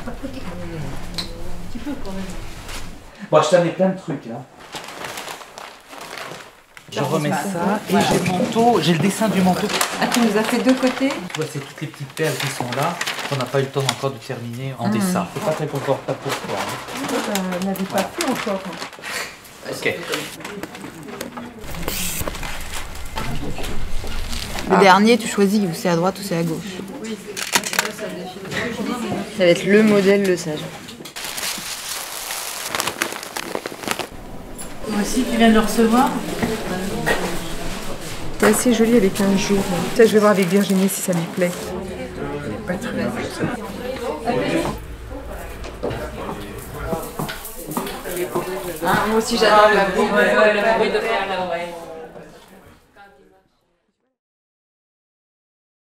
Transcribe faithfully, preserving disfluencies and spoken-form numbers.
petit peu quand même. Bon, je t'en ai plein de trucs. Hein. Je remets ça et j'ai le manteau, j'ai le dessin du manteau. Ah, tu nous as fait deux côtés? Tu vois, c'est toutes les petites perles qui sont là, qu'on n'a pas eu le temps encore de terminer en mmh. dessin. C'est pas très confortable pour toi. Hein. On n'avait pas fait encore. Ok. Le ah. dernier, tu choisis où c'est à droite ou c'est à gauche. Oui, ça va être le modèle, le sage. Voici, tu viens de le recevoir. C'est assez joli avec un jour. Ça, je vais voir avec Virginie si ça lui plaît. Il n'est pas très bien avec ça. Ah, moi aussi j'adore la bruit. Ouais, ouais, le bruit de faire là, ouais.